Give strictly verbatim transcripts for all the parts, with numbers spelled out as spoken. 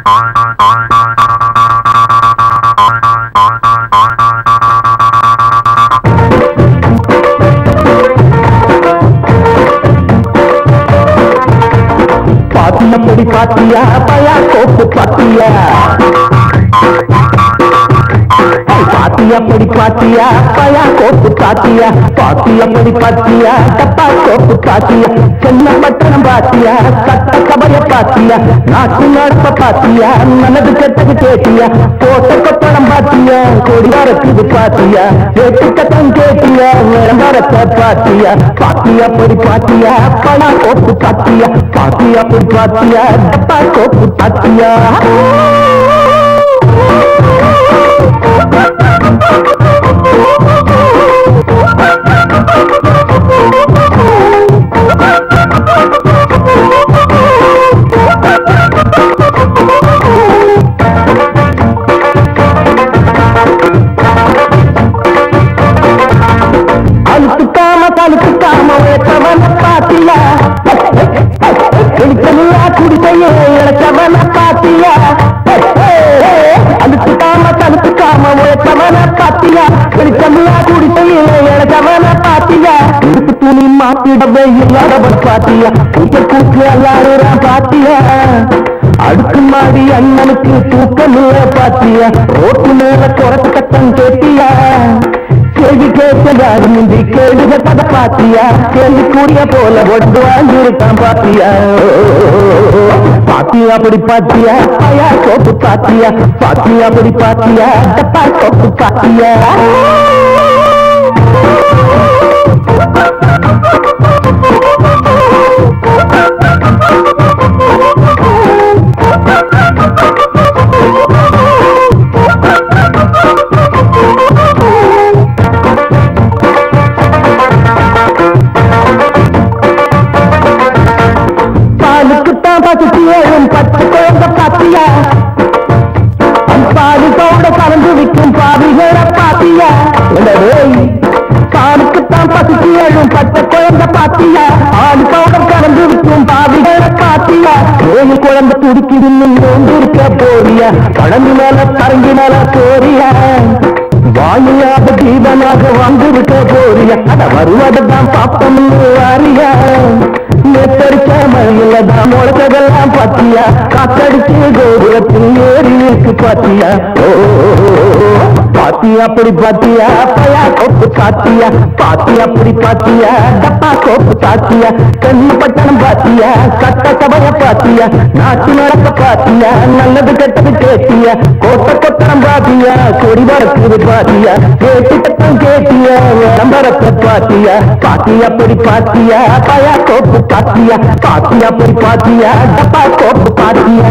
பாத்தியப்படி பாத்தியா பயா கோப்பு பாத்தியா பாத்தியப்படி பாத்தியா பயா கோப்பு பாத்தியா பாத்தியப்படி பாத்தியா தப்பா கோப்பு பாத்தியா சென்ன பட்டணம் பாத்தியா கட்ட கபைய பாத்தியா நாட்டு நடப்ப பாத்தியா நல்லது கெட்டது கேட்டியா போட்ட கொத்தடம் பாத்தியா கொடி வரக்குது பாத்தியா கேட்டு கட்டம் கேட்டியா விளம்பரத்தை பாத்தியா பாத்தியப்படி பாத்தியா பயா கோப்பு பாத்தியா பாத்தியப்படி பாத்தியா தப்பா கோப்பு பாத்தியா அழுத்துக்காம தழுத்துக்காம உழைச்சவன பாத்தியா வெளிச்சமில்லா குடிசையே இழைச்சவன பாத்தியா அழுத்துக்காம தழுத்துக்காம உழைச்சவன பாத்தியா வெளிச்சமில்லா குடிசையே இழைச்சவன பாத்தியா இடுப்பு துணி மாத்திடவே இல்லாதவன் பாத்தியா கூட்டத்துக்கு எல்லாரும் பாத்தியா அடுக்கு மாடி அண்ணனுக்கு தூக்கமில்ல பாத்தியா ரோட்டு மேல குறைச்சு கட்டம் கேட்டியா கேள்வி கேட்ட யாரும் இன்றி கேள்விக கதை பாத்தியா கேள்வி கூடிய போல ஒன்று வாங்கியிருக்கான் பாத்தியா பாத்தியா அப்படி பாத்தியா பயா கோப்பு பாத்தியா பாத்தியா அப்படி பாத்தியா தப்பா கோப்பு பாத்தியா பசுத்தியும் பத்து குழந்த பாத்தியா பாதி பவுட கலந்து விற்கும் பாவிகளை பாத்தியா காலுக்குத்தான் பசுத்தியும் பத்து குழந்த பாத்தியா பாதி பவுடர் கலந்து விற்கும் பாவிகளை பாத்தியா ஏழு குழந்தை துடுக்கிடு இருக்க போறியா கடந்து மேல தரங்கி மேல போறியா வாயிலாக தீபனாக வந்திருக்க போறியா அட வருவதுதான் பாப்பம் வாரியா நேத்தடிச்ச மழையில்தான் முளைச்சதெல்லாம் பாத்தியா காத்தடிச்சு கோபுரத்தில் ஏறி இருக்கு பாத்தியா ஓ பாத்தியா அப்படி பாத்தியா பயா கோப்பு பாத்தியா பாத்தியா அப்படி பாத்தியா டப்பா கோப்பு பாத்தியா கண்ணு பட்டணம் பாத்தியா கட்ட கபைய பாத்தியா நாட்டு நடப்ப பாத்தியா நல்லது கெட்டது கேட்டியா கோட்ட கொத்தனம் பாத்தியா கொடி வரக்குது பாத்தியா கேட்டு கட்டம் கேட்டியா விளம்பரத்தை பாத்தியா பாத்தியா அப்படி பாத்தியா பயா கோப்பு பாத்தியா பாத்தியா அப்படி பாத்தியா டப்பா கோப்பு பாத்தியா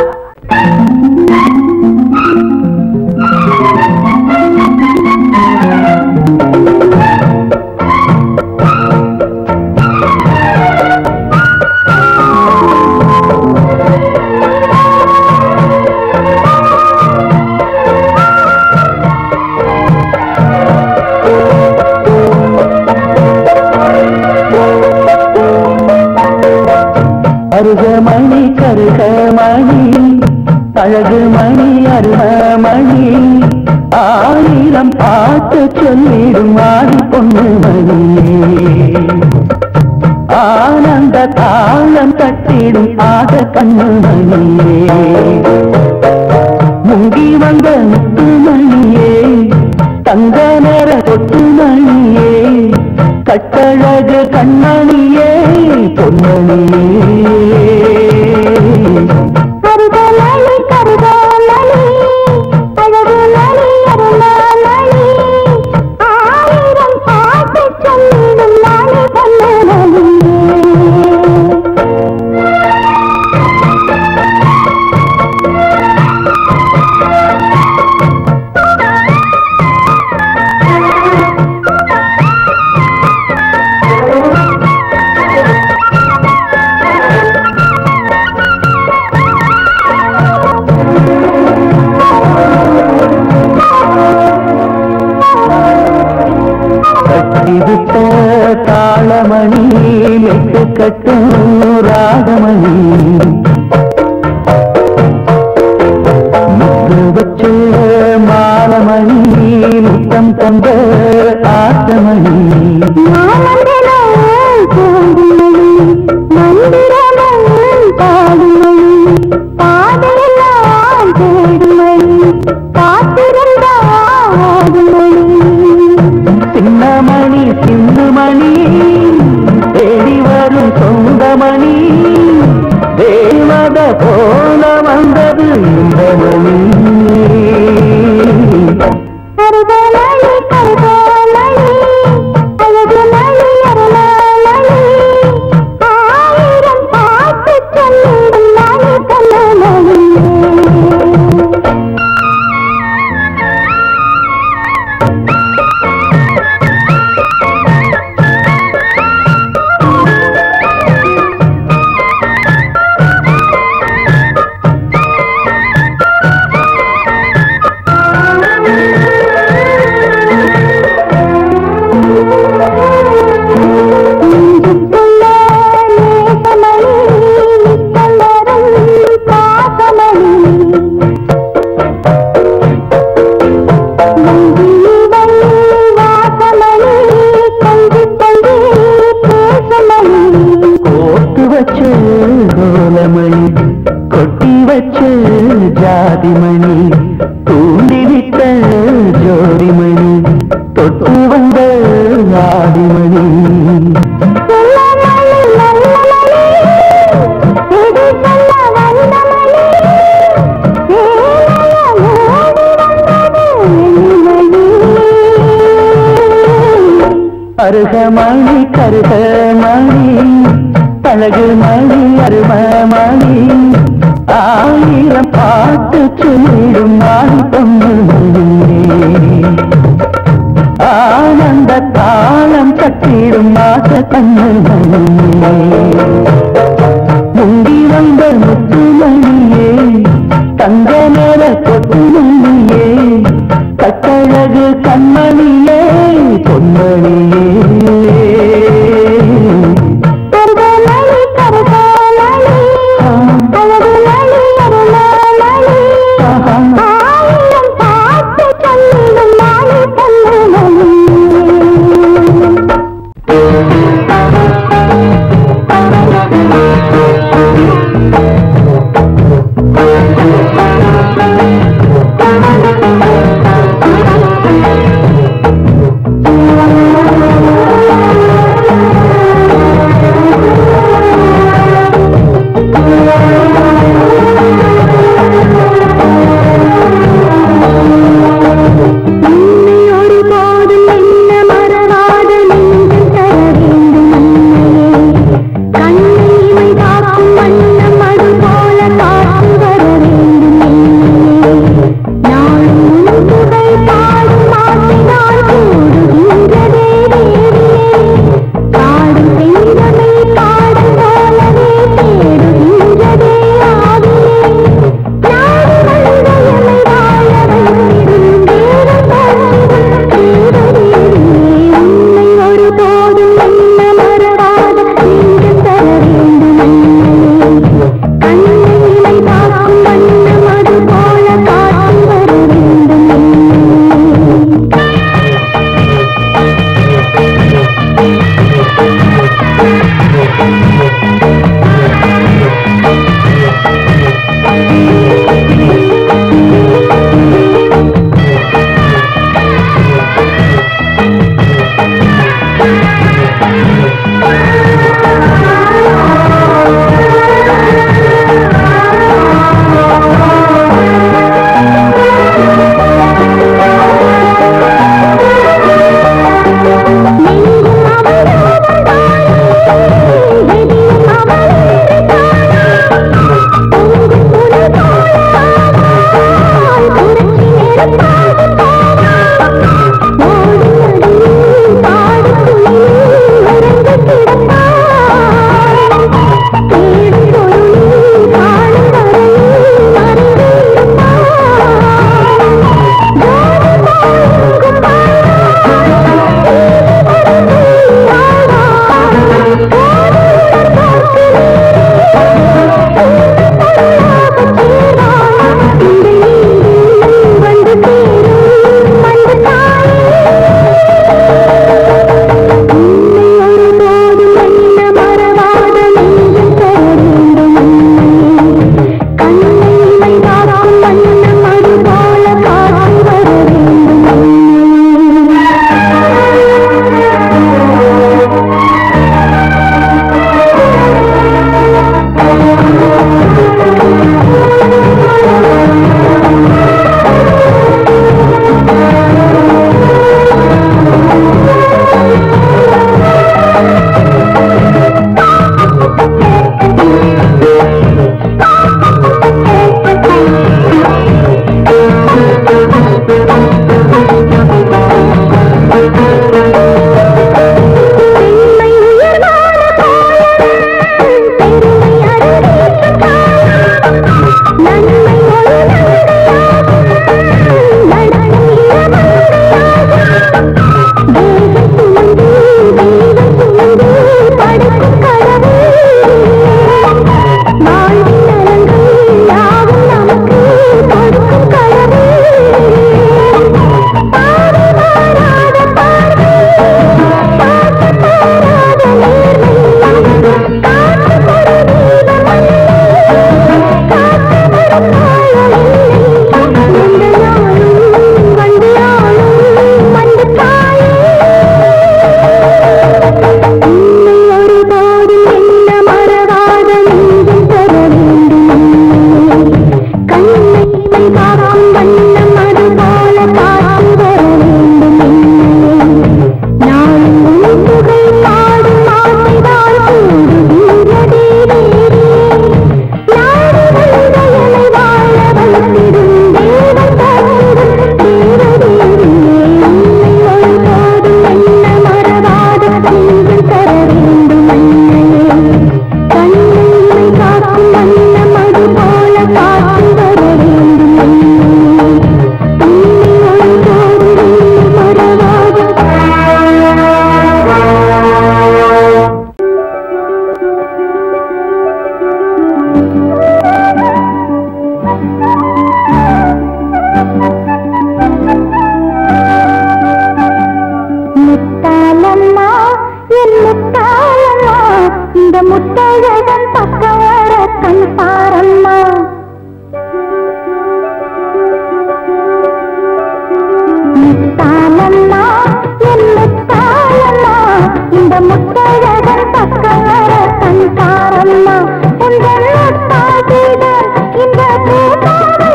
அருகமணி கருகமணி அழகுமணி அருகமணி ஆயிரம் பாட்டு சொல்லிடும் ஆடி பொண்ணு மணியே ஆனந்த தாளம் தட்டிடும் ஆக கண்ணு மணியே முங்கி வந்த முத்து மணியே தங்க நேர கொட்டு மணியே கட்டழகு கண்ணணியே பொன்னணியே கருதமணி கருதமணி அழகுமணி அருணமணி ஆயிரம் பாட்டு சொல்லிடும் நாளை பொன்னணியே தாளமணி மெட்டு கட்டும் ராகமணி நாதமணி மந்திரமும் பாடுமணி பாதையெல்லாம் தேடுமணி காத்திருந்தாடுமணி சின்னமணி சிந்துமணி தேடி வரும் சொந்தமணி தேவத போல வந்தது இந்த மணி கருதமணி கருதமணி அழகு மணி அருளமணி ஆயிரம் பாட்டு சொல்லிடும் மணி கண்ணமணி கொட்டி வச்ச ஜாதிமணி தூண்டிவிட்ட ஜோடிமணி தொட்டு வந்த ஆதிமணி அருகமணி கருகமணி அழகு மணி அருமமணி ஆயிரம் பாட்டு சொல்லிடும் ஆணி பொண்ணு ஆனந்த தாளம் கட்டிடும் ஆச கண்ணு முந்தி வந்த முத்துமணியே தங்க நேர கொத்துமணியே கட்டழகு கண்மணியே பொன்மணியே கண்ணை காக்கும் வண்ணம் அது போல காத்து வர வேண்டும்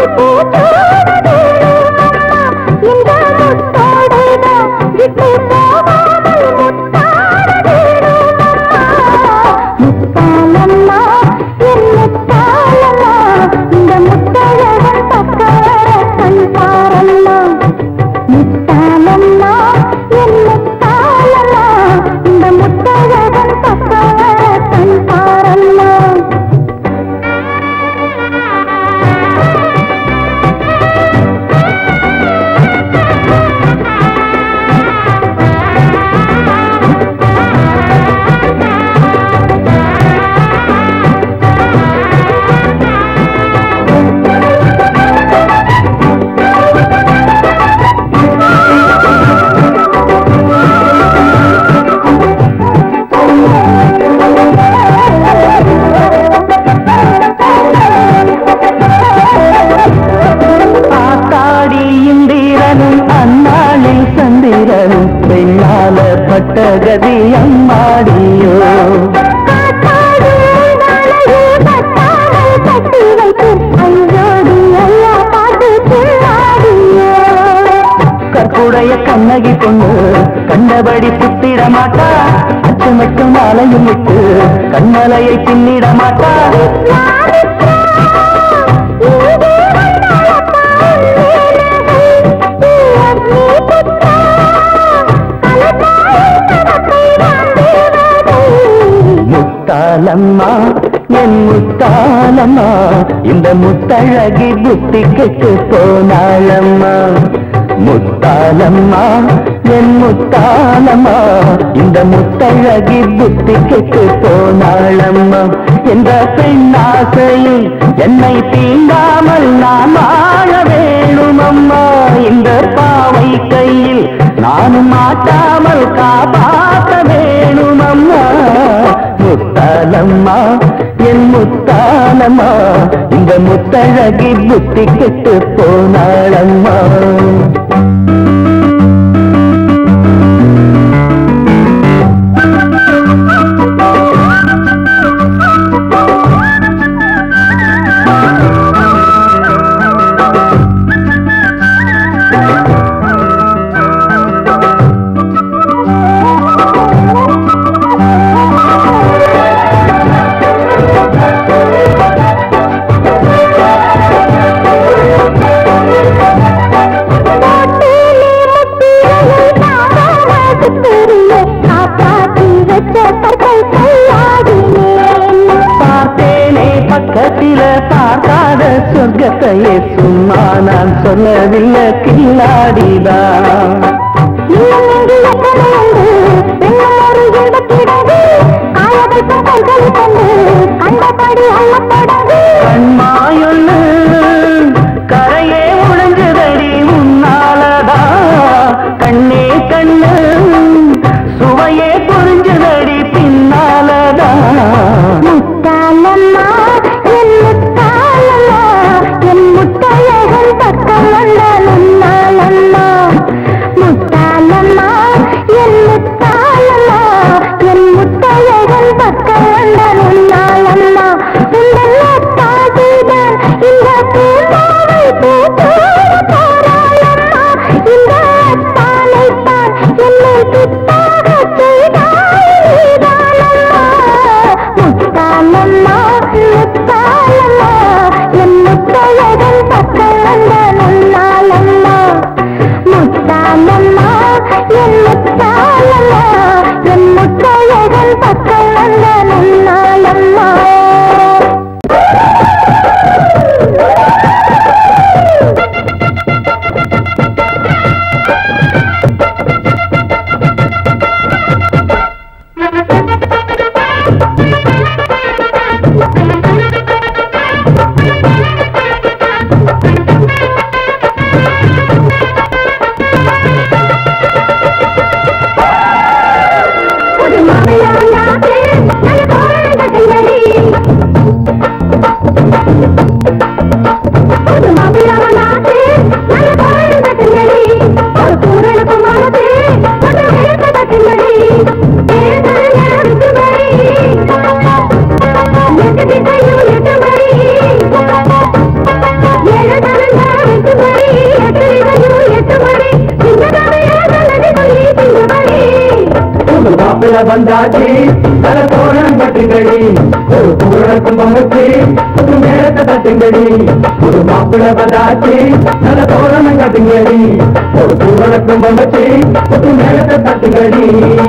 பட்டகதி அம்மாடியோ கற்குடைய கண்ணகி கொண்டு கண்டபடி புத்திட மாட்டா அச்சமட்டும் மாலையும் விட்டு கண்மலையை பின்னிட மாட்டா முத்தாலம்மா என் முத்தாலம்மா இந்த முத்தழகி புத்தி கெட்டு போனாளம்மா முத்தாலம்மா என் முத்தாலம்மா இந்த முத்தழகி புத்தி கெட்டு போனாளம்மா என்ற பெண்ணாசையில் என்னை தீண்டாமல் நான் வாழ வேணுமம்மா இந்த பாவை கையில் நானும் மாட்டாமல் காப்பாற்ற வேணுமம்மா முத்தாலம்மா என் முத்தாலம்மா இந்த முத்தழகி புத்தி கெட்டு போனாளம்மா பக்கத்தில பார்க்காத சொர்க்கத்தையே சும்மா நான் சொல்லவில்லை கில்லாடிதான் கண்மாயொன்னு கரையே உழைஞ்சதடி உன்னாலதா கண்ணே கண்ணு சுவையே புரிஞ்சதடி பின்னாலதா முத்தாலம்மா என் முத்தாலம்மா என் முத்தையகன் பக்கம் வந்தால் உன்னாலம்மா முத்தாலம்மா என் முத்தாலம்மா என் முத்தையகன் பக்கம் வந்தால் உன்னாலம்மா உங்கள் தாதிதான் இந்த பூமாவை பூத்தோட போராளம்மா இந்த தானைத்தான் என்னை பித்தாக செய்தாயிதானம்மா முத்தாலம்மா முத்தாலம்மா என் முத்தையகன் பக்கம் வந்த நன்னாலம்மா முத்தாலம்மா என் முத்தாலம்மா என் முத்தையகன் பக்கம் வந்த நன்னாலம்மா மாப்பிள்ள வந்தாச்சு நல்ல தோரணம் கட்டுங்கடி ஒரு பூரண கும்பம் வச்சு ஒரு மேலத்தை தட்டுங்கடி ஒரு மாப்பிள்ள வந்தாச்சு நல்ல தோரணம் கட்டுங்கடி ஒரு பூரண கும்பம் வச்சு ஒரு மேலத்தை தட்டுங்கடி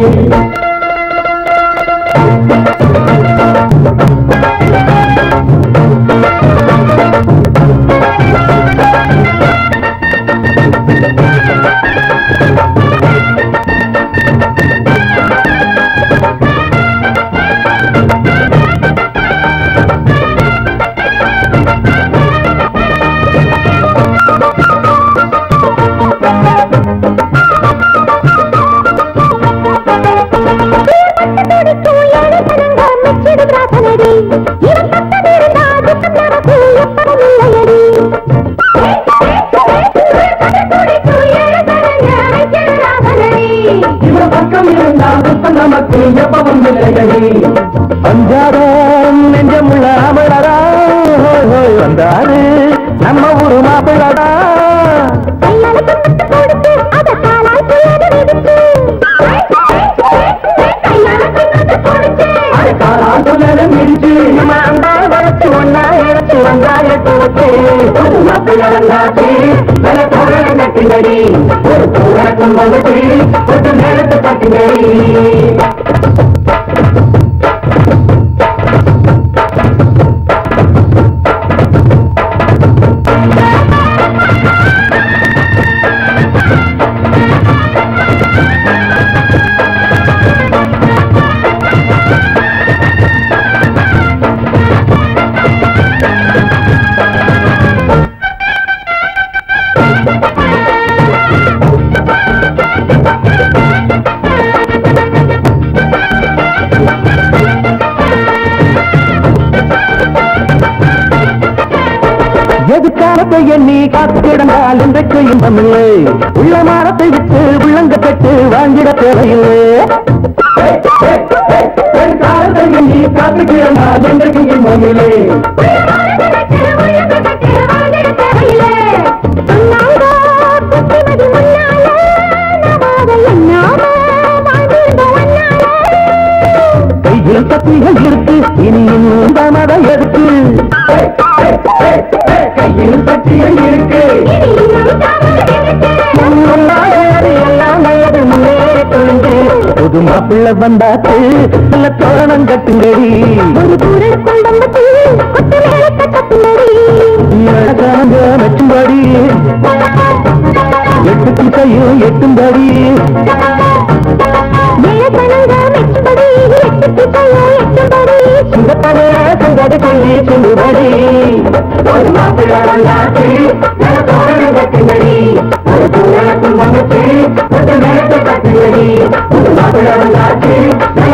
நமக்கு எப்பவும் இல்லையடி பஞ்சாரம் நெஞ்சமுள்ள அமரரா வந்தாரு நம்ம ஊரு மாப்பிள்ளடா நேரத்தை பட்டுங்கடி எதுக்காலத்தை எண்ணி காத்து கிடந்தால் இன்றைக்கு இன்பமில்லை உள்ள மானத்தை விட்டு உள்ளங்க பெற்று வாங்கிட தேவையில்லை காலத்தை எண்ணி காத்து கிடந்தால் இன்றைக்கு இன்பமில்லை கையில் சக்திகள் இருக்கு இனி இந்த மத எதுக்கு கையில் சக்திகள் இருக்கு புது மாப்பிள்ள வந்தாச்சு நல்ல தோரணம் கட்டுங்கடி நச்சும்படி எட்டு திசையும் எட்டும்படி சுந்தடி சொல்லி சொல்லுபடி ஒரு மாப்பிள்ள வந்தாச்சு நல்ல தோரணம் கட்டுங்கடி ஒரு பூரணத்தும் வந்துச்சு ஒரு நேரத்தை கட்டுங்கடி ஒரு மாப்பிள்ள வந்தாச்சு